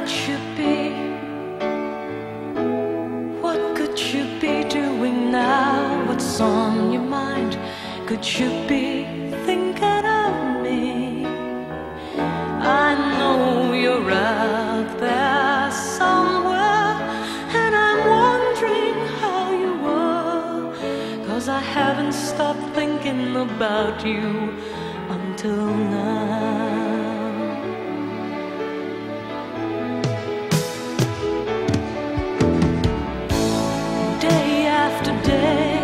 could you be? What could you be doing now? What's on your mind? Could you be thinking of me? I know you're out there somewhere, and I'm wondering how you were, 'cause I haven't stopped thinking about you until now. Day after day,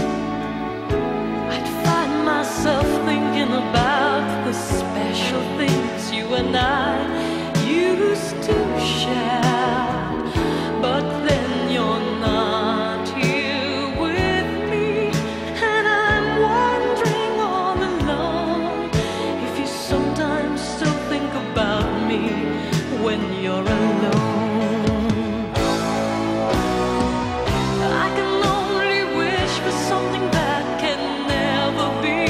I'd find myself thinking about the special things you and I used to share. But then you're not here with me, and I'm wondering all alone if you sometimes still think about me when you're alone. I can only wish for something that can never be.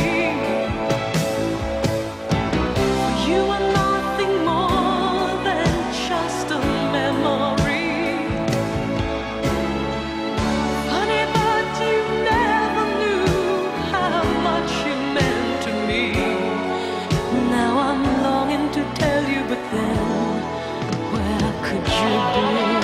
For you are nothing more than just a memory. Funny, but you never knew how much you meant to me. Now I'm longing to tell you, but then where could you be?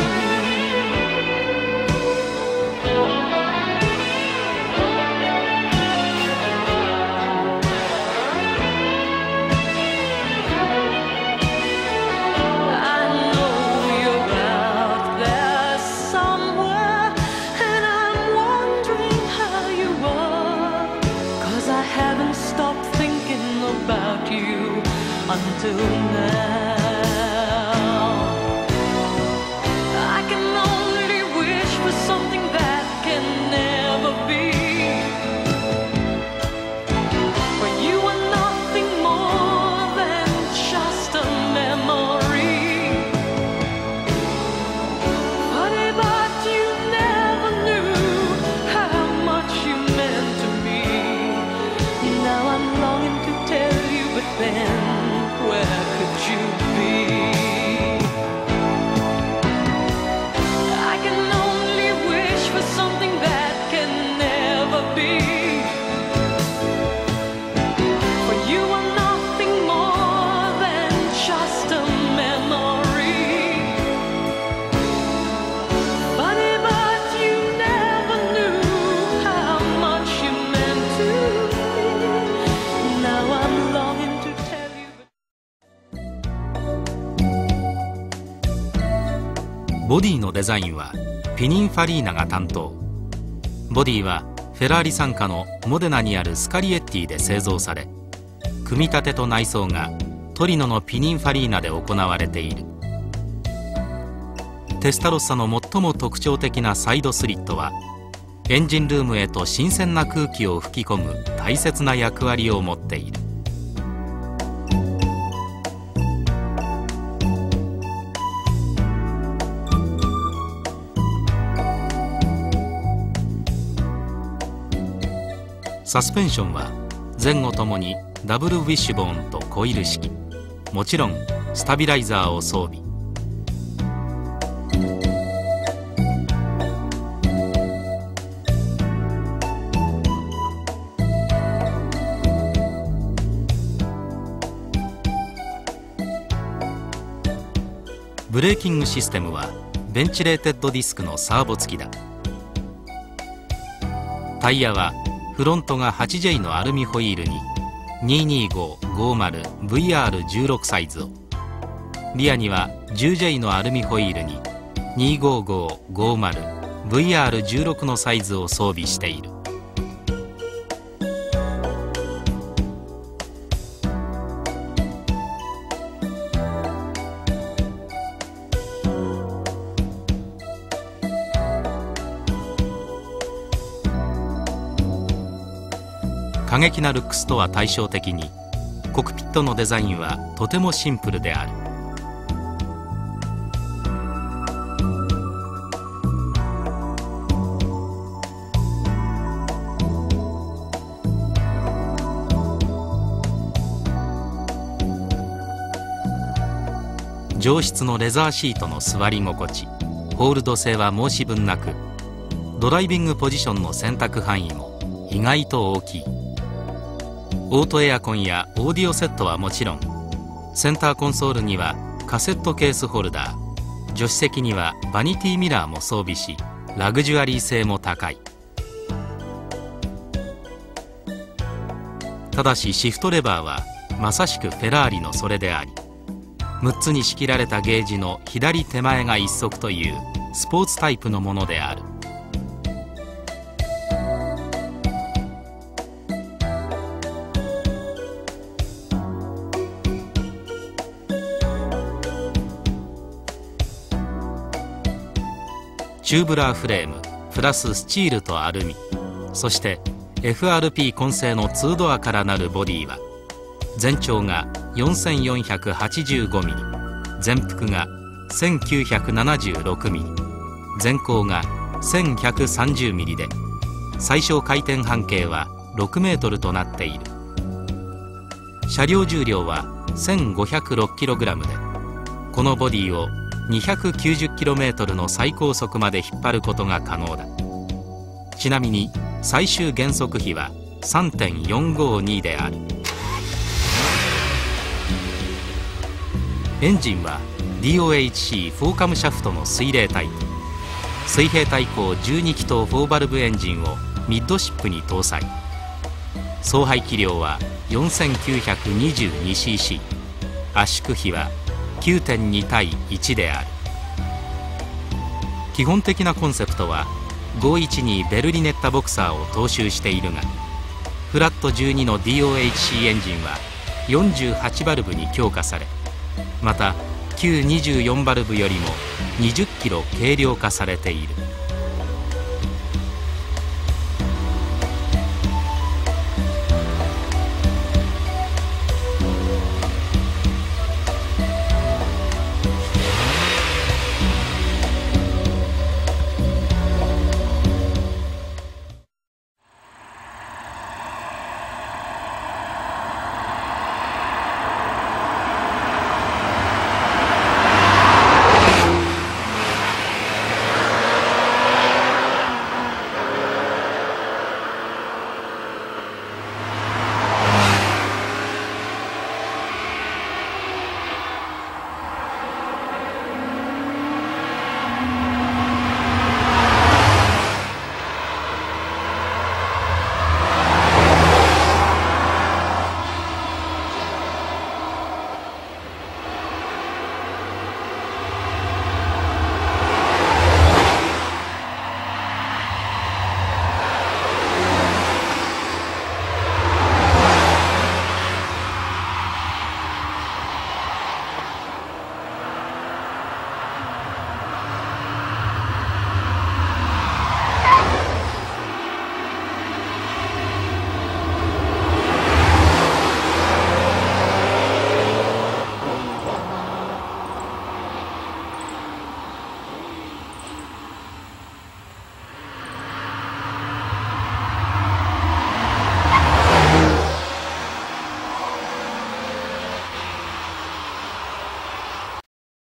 I know you're out there somewhere, and I'm wondering how you are, 'cause I haven't stopped thinking about you until now. I can only wish for something that can never be. For you are nothing more than just a memory. Funny, but you never knew how much you meant to me. Now I'm longing to tell you, but then where could you be? I can only wish for something that can never be. For you are nothing more than just a memory. Funny, but you never knew how much you meant to me. Now I'm longing to tell you, but ボディのデザインはピニンファリーナが担当。ボディはフェラーリ傘下のモデナにあるスカリエッティで製造され、組み立てと内装がトリノのピニンファリーナで行われている。テスタロッサの最も特徴的なサイドスリットは、エンジンルームへと新鮮な空気を吹き込む大切な役割を持っている。サスペンションは前後ともにダブルウィッシュボーンとコイル式、もちろんスタビライザーを装備。ブレーキングシステムはベンチレーテッドディスクのサーボ付きだ。タイヤはフロントが 8J のアルミホイールに 225-50VR16 サイズを、リアには 10J のアルミホイールに 255-50VR16 のサイズを装備している。過激なルックスとは対照的に、コックピットのデザインはとてもシンプルである。 上質のレザーシートの座り心地、ホールド性は申し分なく、ドライビングポジションの選択範囲も意外と大きい。オートエアコンやオーディオセットはもちろん、センターコンソールにはカセットケースホルダー、助手席にはバニティミラーも装備し、ラグジュアリー性も高い。ただしシフトレバーはまさしくフェラーリのそれであり、6つに仕切られたゲージの左手前が1足というスポーツタイプのものである。チューブラーフレームプラススチールとアルミ、そして FRP 混製の2ドアからなるボディは、全長が 4485 ミリ、全幅が1976ミリ、全高が1130ミリで、最小回転半径は6メートルとなっている。車両重量は 1506kg で、このボディを 290km の最高速まで引っ張ることが可能だ。ちなみに最終減速比は 3.452 である。エンジンは DOHC4 カムシャフトの水冷タイプ、水平対向12気筒4バルブエンジンをミッドシップに搭載。総排気量は 4922cc、 圧縮比は 9.2 対1である。基本的なコンセプトは512ベルリネッタボクサーを踏襲しているが、フラット12の DOHC エンジンは48バルブに強化され、また旧24バルブよりも20キロ軽量化されている。